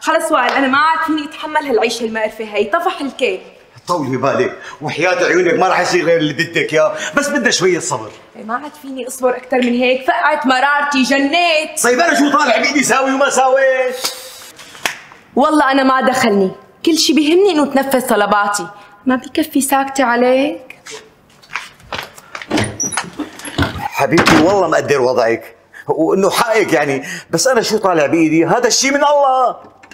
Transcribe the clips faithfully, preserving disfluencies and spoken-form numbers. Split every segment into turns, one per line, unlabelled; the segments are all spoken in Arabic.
خلص وائل، انا ما عاد فيني اتحمل هالعيشه المقرفه هي، طفح الكيف.
طولي بالك وحياة عيونك ما رح يصير غير اللي بدك اياه، بس بدنا شوية صبر.
ما عاد فيني اصبر اكثر من هيك، فقعت مرارتي، جنيت.
طيب انا شو طالع بايدي ساوي وما ساويت؟
والله انا ما دخلني، كل شيء بيهمني انه تنفذ طلباتي، ما بكفي ساكتة عليك؟
حبيبتي والله مقدر وضعك وانه حقك يعني، بس انا شو طالع بايدي؟ هذا الشيء من الله.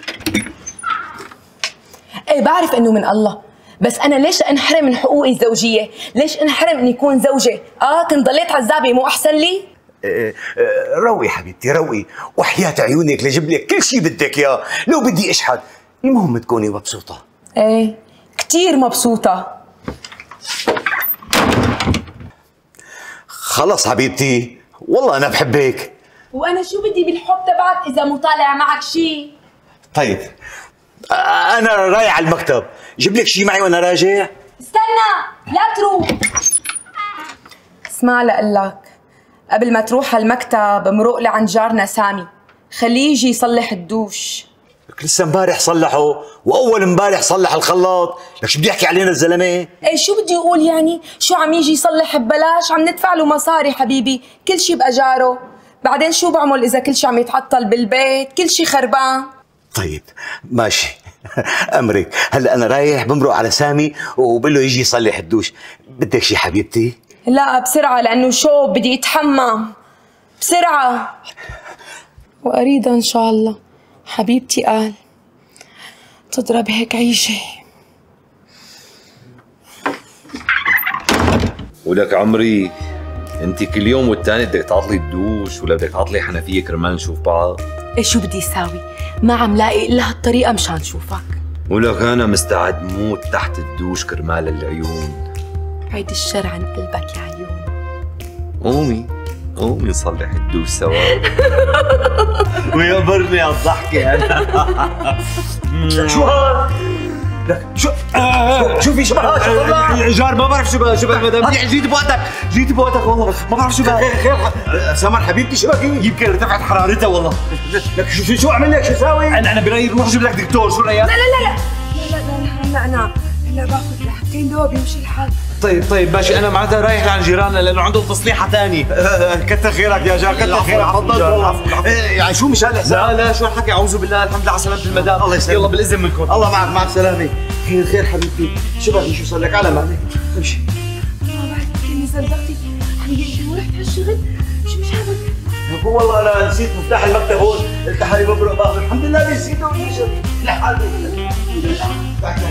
ايه بعرف انه من الله، بس انا ليش انحرم من حقوقي الزوجيه؟ ليش انحرم اني اكون زوجه؟ اه كنت ضليت عزابه مو احسن لي؟
اه اه روقي حبيبتي روقي، وحياة عيونك لجيب لك كل شيء بدك اياه، لو بدي اشحد، المهم تكوني مبسوطه.
ايه كثير مبسوطه.
خلص حبيبتي والله انا بحبك.
وانا شو بدي بالحب تبعك اذا مو طالع معك شيء؟
طيب انا رايح على المكتب، جيب لك شيء معي وانا راجع؟
استنى لا تروح. اسمع لقلك، قبل ما تروح على المكتب مرق لعند جارنا سامي، خليه يجي يصلح الدوش.
لك لسه امبارح صلحه، واول امبارح صلح الخلاط، لك شو بدي احكي علينا الزلمه؟
ايه شو بدي اقول يعني؟ شو عم يجي يصلح ببلاش؟ عم ندفع له مصاري حبيبي، كل شيء باجاره، بعدين شو بعمل اذا كل شيء عم يتعطل بالبيت، كل شيء خربان.
طيب ماشي امرك، هلا انا رايح بمرق على سامي وبقول له يجي يصلح الدوش، بدك شيء حبيبتي؟
لا بسرعه لانه شوب بدي يتحمم، بسرعه. واريد ان شاء الله حبيبتي قال تضرب هيك عيشه.
ولك عمري انت كل يوم والتاني بدك تعطلي الدوش ولا بدك تعطلي حنفيه كرمال نشوف بعض؟
ايه شو بدي اساوي؟ ما عم لاقي الا هالطريقه مشان شوفك.
ولك انا مستعد موت تحت الدوش كرمال العيون.
عيد الشر عن قلبك يا عيون.
قومي قومي نصلح الدوش سوا.
ويقبرني على الضحكه انا. شو هاد؟ لك شو شو في شو بها؟
جار ما بعرف شو بها شو بها مدام، جيت بوقتك جيت بوقتك والله ما بعرف شو بها.
خير خير سمر حبيبتي شو بك؟
يمكن ارتفعت حرارتها والله.
لك شو شو اعمل لك؟ شو اساوي؟
انا انا برايي نروح نجيب لك دكتور، شو رايك؟
لا لا لا لا لا لا لا انا هلا باخذ لحظتين دواء بيمشي الحال.
طيب طيب ماشي، انا معناتها رايح لعند جيراننا لانه عندهم تصليحه ثانيه.
كتر خيرك يا جار كتر خيرك، تفضل والله. يعني شو مش هالحساب؟
لا لا شو الحكي، اعوذ بالله، الحمد لله على سلامه المدام.
الله يسلمك.
يلا بالاذن منكم.
الله معك مع السلامه. خير خير حبيبتي، شو بك شو صار لك؟ على مالك امشي.
ما بعرف كني صدقتي حبيبتي ورحت هالشغل، شو شابك؟
هو والله انا نسيت مفتاح المكتب هون، قلت حالي بمرق باخذ، الحمد لله نسيته ونشر لحالي. الحمد لله.